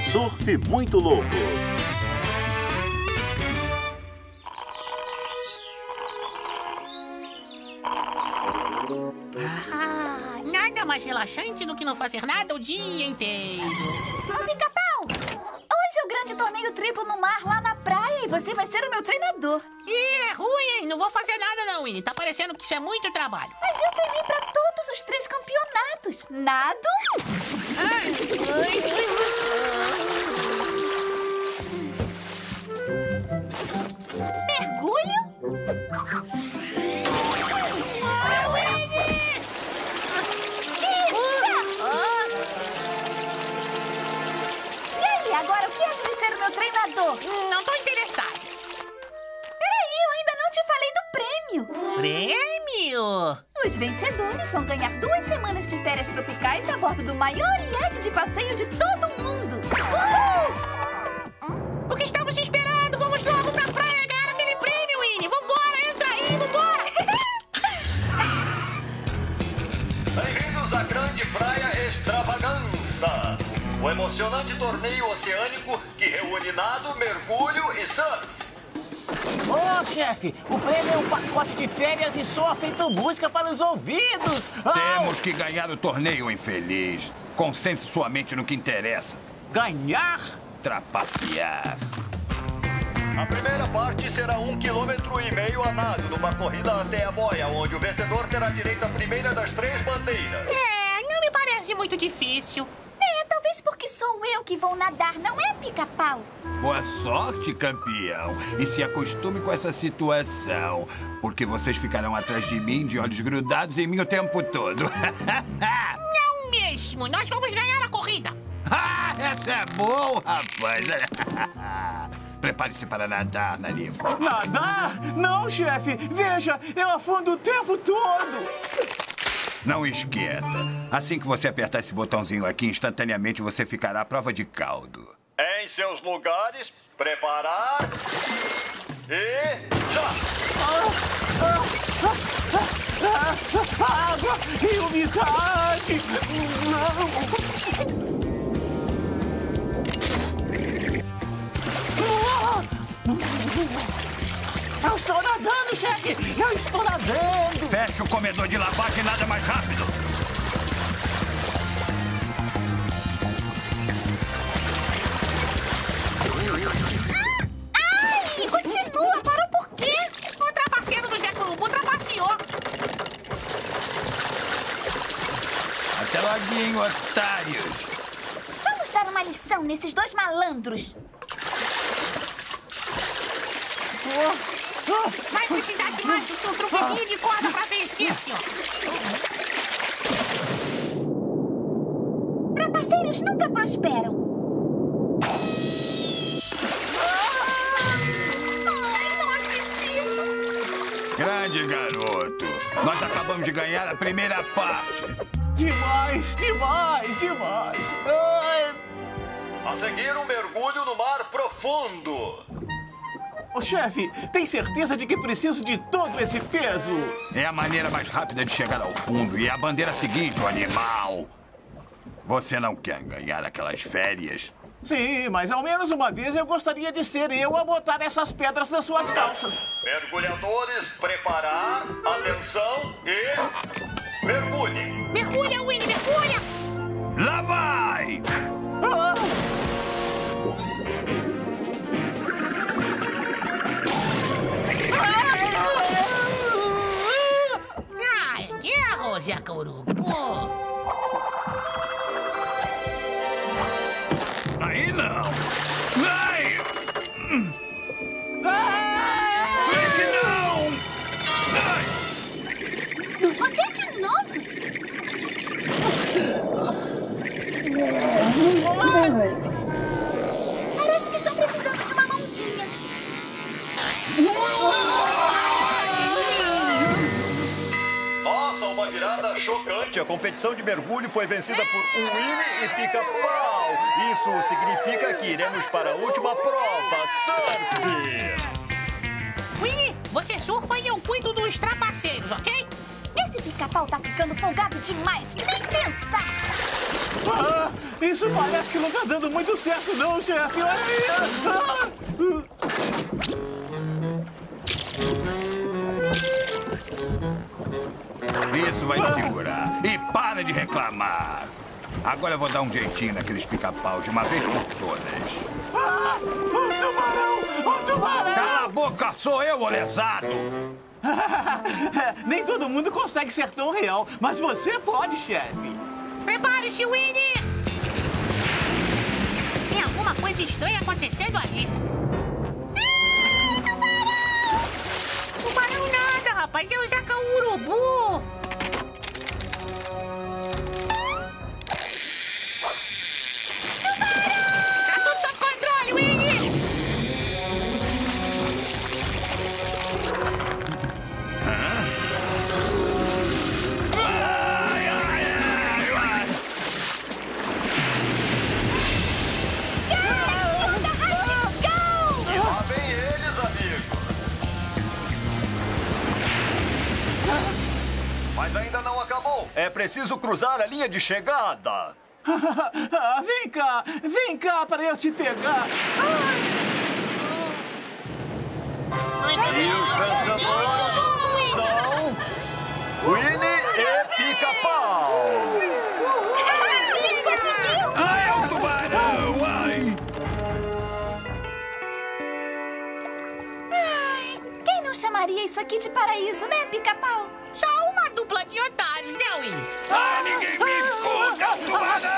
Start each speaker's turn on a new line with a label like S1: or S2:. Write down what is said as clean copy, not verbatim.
S1: Surf Muito Louco.
S2: Nada mais relaxante do que não fazer nada o dia inteiro.
S3: Ô, Pica-Pau! Hoje é o grande torneio triplo no mar lá na praia e você vai ser o meu treinador.
S2: Ih, é ruim, hein? Não vou fazer nada não, Winnie. Tá parecendo que isso é muito trabalho.
S3: Mas eu treinei pra todos os 3 campeonatos. Nado? Mergulho? Agora, o que acha de ser o meu treinador?
S2: Não tô interessado.
S3: Peraí, eu ainda não te falei do prêmio.
S2: Prêmio?
S3: Os vencedores vão ganhar 2 semanas de férias tropicais a bordo do maior iate de passeio de todo o mundo.
S2: O que estamos esperando? Vamos logo pra praia ganhar aquele prêmio, Winnie. Vambora, entra aí, vambora.
S4: Bem-vindos à Grande Praia Extravaganza. O emocionante torneio oceânico que reúne nado, mergulho e surf.
S5: Ô, chefe, o prêmio é um pacote de férias e só feito música para os ouvidos.
S6: Temos que ganhar o torneio, infeliz. Concentre sua mente no que interessa.
S5: Ganhar?
S6: Trapacear.
S4: A primeira parte será 1,5 km a nado, numa corrida até a boia, onde o vencedor terá direito à primeira das 3 bandeiras.
S2: Não me parece muito difícil.
S3: Talvez porque sou eu que vou nadar, não é, Pica-Pau?
S6: Boa sorte, campeão. E se acostume com essa situação, porque vocês ficarão atrás de mim, de olhos grudados em mim o tempo todo.
S2: Não mesmo. Nós vamos ganhar a corrida.
S6: Essa é boa, rapaz. Prepare-se para nadar, Nanico.
S5: Nadar? Não, chefe. Veja, eu afundo o tempo todo.
S6: Não esquenta. Assim que você apertar esse botãozinho aqui, instantaneamente você ficará à prova de caldo.
S4: Em seus lugares, preparar e já!
S5: Água e umidade. Eu estou nadando, chefe! Eu estou nadando!
S6: Feche o comedor de lavagem e nada mais rápido.
S3: Ai, continua! Parou por quê?
S2: O trapaceiro do Zé Corubu trapaceou.
S6: Até loguinho, otários.
S3: Vamos dar uma lição nesses 2 malandros.
S2: Vai precisar de mais do que um truquezinho de corda pra vencer, senhor.
S3: Trapaceiros nunca prosperam. Ai, não acredito.
S6: Grande garoto. Nós acabamos de ganhar a primeira parte.
S5: Demais, demais, demais. Ai.
S4: A seguir, um mergulho no mar profundo.
S5: Ô, chefe, tem certeza de que preciso de todo esse peso?
S6: É a maneira mais rápida de chegar ao fundo. E é a bandeira seguinte, o animal. Você não quer ganhar aquelas férias?
S5: Sim, mas ao menos uma vez eu gostaria de ser eu a botar essas pedras nas suas calças.
S4: Mergulhadores, preparar, atenção e mergulhe.
S2: Mergulha, Winnie, mergulha.
S6: Lá vai!
S5: Ah!
S2: Que erro, Zé Corubu.
S6: Aí não! Ai! Que não! Ai!
S3: Você de novo? Parece que estão precisando de uma mãozinha.
S4: Nossa, uma virada chocante. A competição de mergulho foi vencida por Winnie e Pica-Pau. Isso significa que iremos para a última prova, surf.
S2: Winnie, você surfa e eu cuido dos trapaceiros, ok?
S3: Esse Pica-Pau tá ficando folgado demais. Nem pensar.
S5: Isso parece que não tá dando muito certo, não, chefe. Olha aí.
S6: Isso vai te segurar. E para de reclamar. Agora eu vou dar um jeitinho naqueles pica-paus de uma vez por todas.
S5: Um tubarão! Um tubarão!
S6: Cala a boca, sou eu, ô lesado!
S5: Nem todo mundo consegue ser tão real, mas você pode, chefe.
S2: Prepare-se, Winnie! Tem alguma coisa estranha acontecendo ali. Tubarão nada, rapaz. É o Zaca Urubu. Tá tudo sob controle, Winnie!
S4: E lá vem eles, amigo. Mas ainda não acabou. É preciso cruzar a linha de chegada.
S5: Vem cá para eu te pegar.
S4: E os vencedores são Winnie e Pica-Pau.
S3: A gente conseguiu!
S6: Ai, é um tubarão! Ai!
S3: Ai, quem não chamaria isso aqui de paraíso, né, Pica-Pau?
S2: Só uma dupla de otários, né, Winnie?
S6: Ah, ninguém me escuta, é um tubarão!